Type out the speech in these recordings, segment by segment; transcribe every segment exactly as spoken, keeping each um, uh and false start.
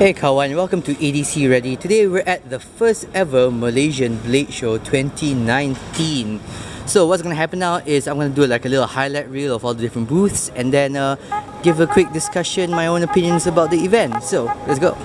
Hey kawan, welcome to E D C Ready. Today we're at the first ever Malaysian Blade Show twenty nineteen. So what's gonna happen now is I'm gonna do like a little highlight reel of all the different booths and then uh, give a quick discussion, my own opinions about the event. So let's go.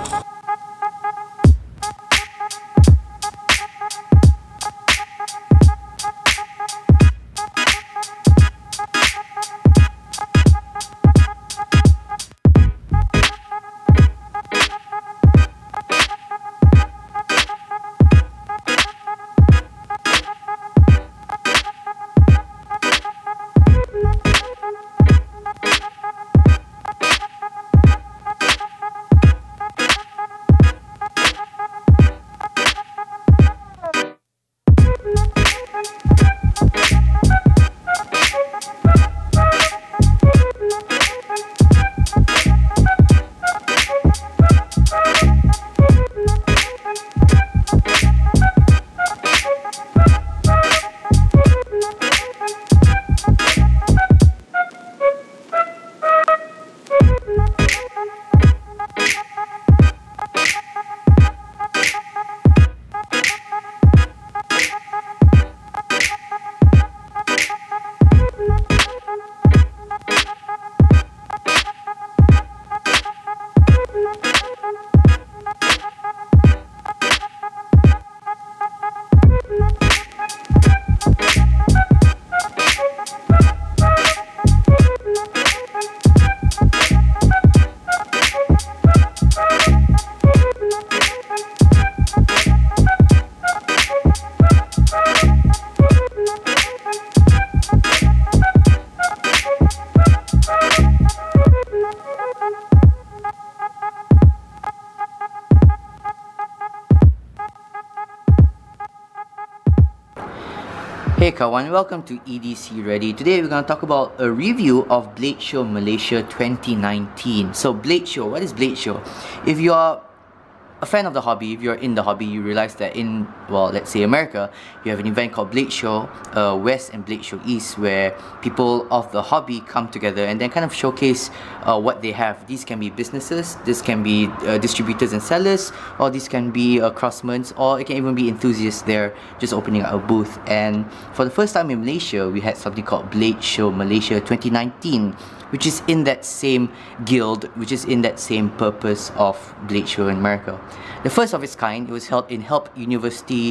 Hey kawan, welcome to E D C Ready. Today we're going to talk about a review of Blade Show Malaysia twenty nineteen. So Blade Show, what is Blade Show? If you are a fan of the hobby, if you're in the hobby, you realize that in, well, let's say America, you have an event called Blade Show uh, West and Blade Show East, where people of the hobby come together and then kind of showcase uh, what they have. These can be businesses, this can be uh, distributors and sellers, or these can be uh, craftsmen, or it can even be enthusiasts there just opening up a booth. And for the first time in Malaysia, we had something called Blade Show Malaysia twenty nineteen, which is in that same guild, which is in that same purpose of Blade Show in America. The first of its kind, it was held in Help University,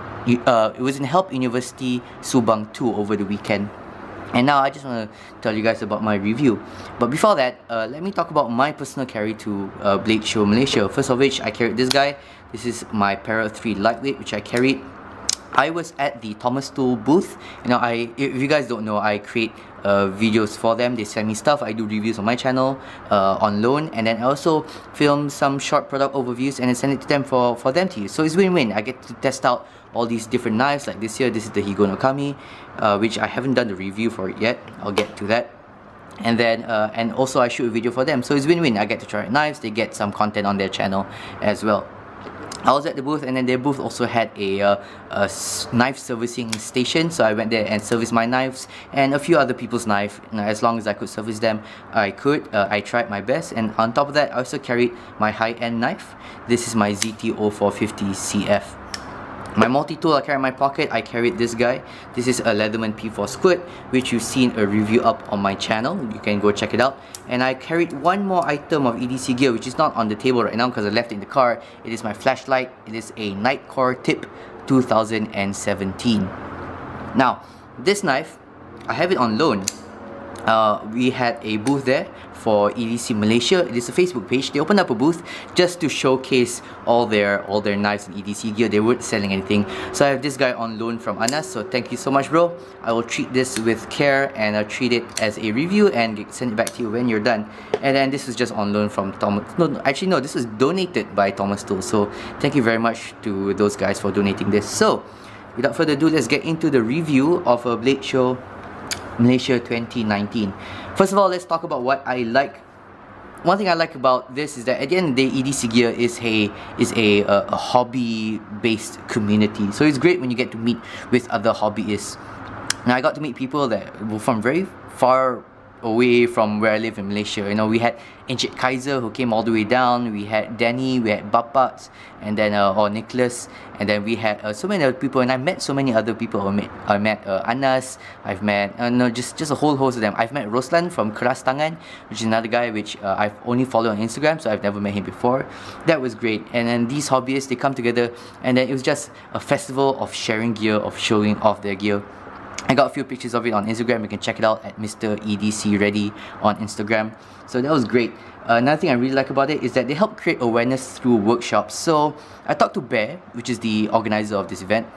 uh, it was in Help University Subang two over the weekend. And now I just want to tell you guys about my review. But before that, uh, let me talk about my personal carry to uh, Blade Show Malaysia. First of which, I carried this guy. This is my Para three Lightweight, which I carried. I was at the Thomas Tool booth. You know, I if you guys don't know, I create uh, videos for them. They send me stuff. I do reviews on my channel uh, on loan, and then I also film some short product overviews and then send it to them for for them to use. So it's win-win. I get to test out all these different knives. Like this year, this is the Higo no Kami, uh, which I haven't done the review for it yet. I'll get to that. And then uh, and also I shoot a video for them. So it's win-win. I get to try out knives. They get some content on their channel as well. I was at the booth, and then their booth also had a, uh, a knife servicing station, so I went there and serviced my knives and a few other people's knives. You know, as long as I could service them, I could. Uh, I tried my best, and on top of that, I also carried my high-end knife. This is my Z T O four fifty C F. My multi-tool I carry in my pocket, I carried this guy. This is a Leatherman P four Squirt, which you've seen a review up on my channel. You can go check it out. And I carried one more item of E D C gear, which is not on the table right now because I left it in the car. It is my flashlight. It is a Nightcore Tip two thousand seventeen. Now, this knife, I have it on loan. Uh, we had a booth there for E D C Malaysia. It is a Facebook page. They opened up a booth just to showcase all their all their knives and E D C gear. They weren't selling anything. So I have this guy on loan from Anas. So thank you so much, bro. I will treat this with care and I'll treat it as a review and send it back to you when you're done. And then this was just on loan from Thomas. No, no actually no, this was donated by Thomas Tool. So thank you very much to those guys for donating this. So without further ado, let's get into the review of a Blade Show Malaysia twenty nineteen. First of all, let's talk about what I like. One thing I like about this is that at the end of the day, E D C Gear is a is a, a, a hobby-based community. So it's great when you get to meet with other hobbyists. Now I got to meet people that were from very far away from where I live in Malaysia. You know, we had Encik Kaiser who came all the way down. We had Danny, we had Bapat, and then uh, or Nicholas, and then we had uh, so many other people. And I met so many other people. I met, I met uh, Anas. I've met uh, no, just just a whole host of them. I've met Roslan from Keras Tangan, which is another guy which uh, I've only followed on Instagram, so I've never met him before. That was great. And then these hobbyists, they come together, and then it was just a festival of sharing gear, of showing off their gear. I got a few pictures of it on Instagram. You can check it out at Mister E D C Ready on Instagram. So that was great. Uh, another thing I really like about it is that they help create awareness through workshops. So I talked to Bear, which is the organizer of this event.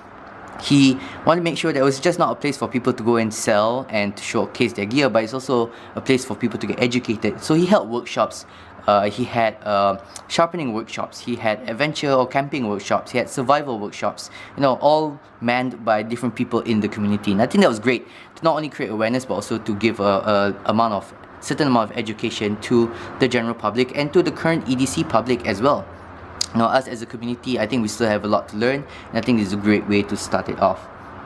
He wanted to make sure that it was just not a place for people to go and sell and to showcase their gear, but it's also a place for people to get educated. So he held workshops. Uh, he had uh, sharpening workshops, he had adventure or camping workshops, he had survival workshops, you know, all manned by different people in the community. And I think that was great to not only create awareness, but also to give a, a amount of certain amount of education to the general public and to the current E D C public as well. Now, us as a community, I think we still have a lot to learn, and I think this is a great way to start it off.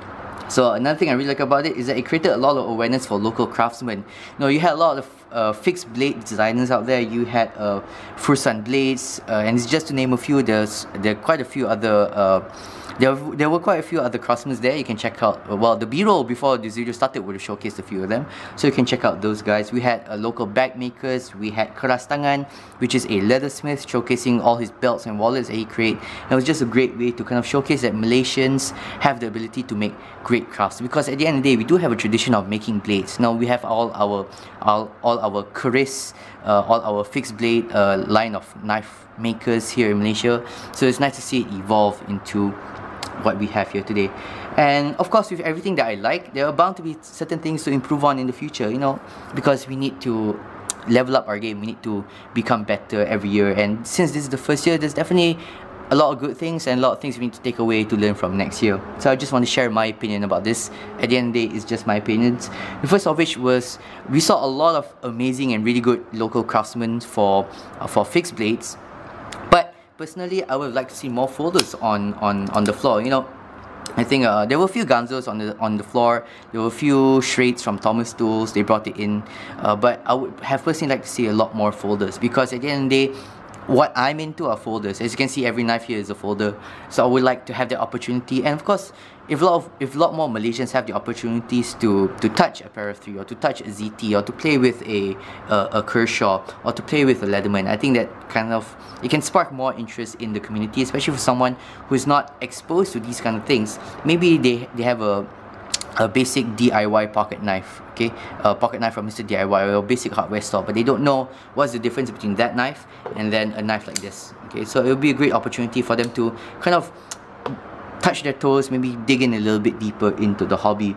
So another thing I really like about it is that it created a lot of awareness for local craftsmen. You know, you had a lot of uh, fixed blade designers out there. You had uh, Fursan Blades, uh, and it's just to name a few. There's there are quite a few other. Uh, there there were quite a few other craftsmen there. You can check out. Uh, well, the B-roll before this video started would have showcased a few of them, so you can check out those guys. We had uh, local bag makers. We had Keras Tangan, which is a leathersmith, showcasing all his belts and wallets that he created. And it was just a great way to kind of showcase that Malaysians have the ability to make great crafts, because at the end of the day we do have a tradition of making blades. Now we have all our all, all our keris, uh, all our fixed blade uh, line of knife makers here in Malaysia, so it's nice to see it evolve into what we have here today. And of course, with everything that I like, there are bound to be certain things to improve on in the future, you know, because we need to level up our game, we need to become better every year. And since this is the first year, there's definitely a lot of good things and a lot of things we need to take away to learn from next year. So I just want to share my opinion about this. At the end of the day, it's just my opinions. The first of which was, we saw a lot of amazing and really good local craftsmen for uh, for fixed blades. But personally, I would like to see more folders on on on the floor. You know, I think uh, there were a few Ganzos on the on the floor. There were a few Shreds from Thomas Tools. They brought it in, uh, but I would have personally liked to see a lot more folders, because at the end of the day, what I'm into are folders. As you can see, every knife here is a folder. So I would like to have the opportunity, and of course, if a lot of if a lot more Malaysians have the opportunities to to touch a Para three, or to touch a Z T, or to play with a a, a Kershaw, or to play with a Leatherman, I think that kind of it can spark more interest in the community, especially for someone who is not exposed to these kind of things. Maybe they they have a a basic D I Y pocket knife, okay, a pocket knife from Mister D I Y, or a basic hardware store, but they don't know what's the difference between that knife and then a knife like this. Okay, so it will be a great opportunity for them to kind of touch their toes, maybe dig in a little bit deeper into the hobby.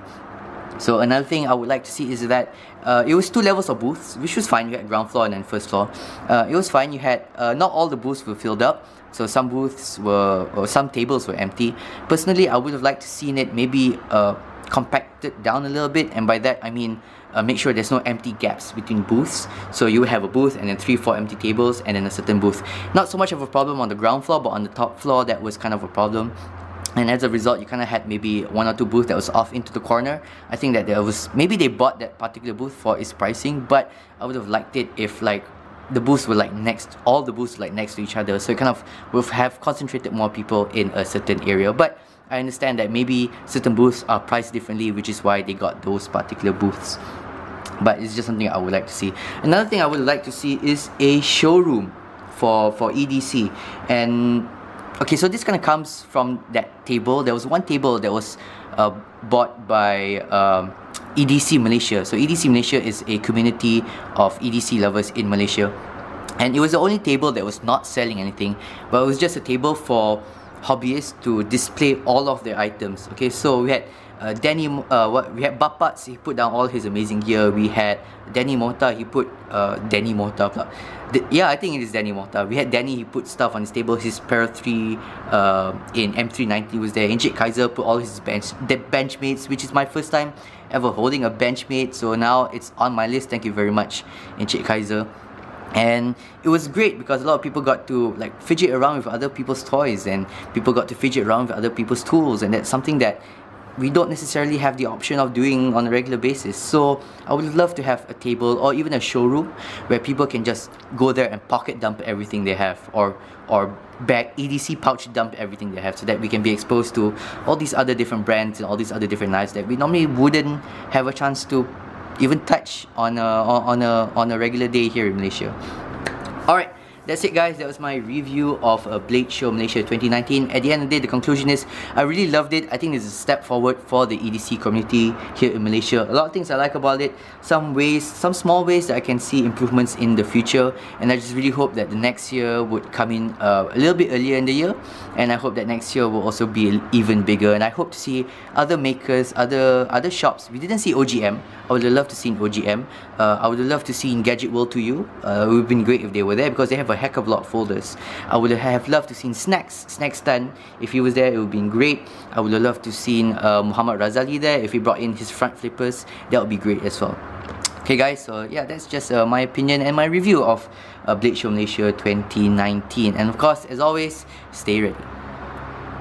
So another thing I would like to see is that uh, it was two levels of booths, which was fine. You had ground floor and then first floor. Uh, it was fine. You had uh, not all the booths were filled up, so some booths were, or some tables were empty. Personally, I would have liked to seen it maybe uh, compacted down a little bit, and by that I mean uh, make sure there's no empty gaps between booths. So you have a booth and then three, four empty tables, and then a certain booth. Not so much of a problem on the ground floor, but on the top floor that was kind of a problem. And as a result, you kind of had maybe one or two booths that was off into the corner. I think that there was, maybe they bought that particular booth for its pricing, but I would have liked it if like the booths were like next, all the booths like next to each other, so it kind of would have concentrated more people in a certain area. But I understand that maybe certain booths are priced differently, which is why they got those particular booths. But it's just something I would like to see. Another thing I would like to see is a showroom for, for E D C. And okay, so this kind of comes from that table. There was one table that was uh, bought by um, E D C Malaysia. So E D C Malaysia is a community of E D C lovers in Malaysia. And it was the only table that was not selling anything, but it was just a table for hobbyists to display all of their items. Okay, so we had uh, Danny, uh, what we had Bapat, he put down all his amazing gear. We had Danny Mota, he put uh, Danny Mota, the, yeah, I think it is Danny Mota. We had Danny, he put stuff on his table. His Para three uh, in M three ninety was there. Encik Kaiser put all his bench, the Benchmates, which is my first time ever holding a Benchmate. So now it's on my list. Thank you very much, Encik Kaiser. And it was great because a lot of people got to like fidget around with other people's toys, and people got to fidget around with other people's tools, and that's something that we don't necessarily have the option of doing on a regular basis. So I would love to have a table or even a showroom where people can just go there and pocket dump everything they have, or or bag E D C pouch dump everything they have, so that we can be exposed to all these other different brands and all these other different knives that we normally wouldn't have a chance to even touch on a on a on a regular day here in Malaysia. Alright, that's it guys. That was my review of uh, Blade Show Malaysia twenty nineteen. At the end of the day, the conclusion is I really loved it. I think it's a step forward for the E D C community here in Malaysia. A lot of things I like about it. Some ways, some small ways that I can see improvements in the future, and I just really hope that the next year would come in uh, a little bit earlier in the year, and I hope that next year will also be even bigger. And I hope to see other makers, other other shops. We didn't see O G M. I would love to see O G M. Uh, I would love to see in Gadget World to You. Uh, it would have been great if they were there, because they have a heck of a lot of folders. I would have loved to see Snacks, Snacks Tan. If he was there, it would have been great. I would have loved to see uh, Muhammad Razali there. If he brought in his front flippers, that would be great as well. Okay guys, so yeah, that's just uh, my opinion and my review of uh, Blade Show Malaysia twenty nineteen. And of course, as always, stay ready.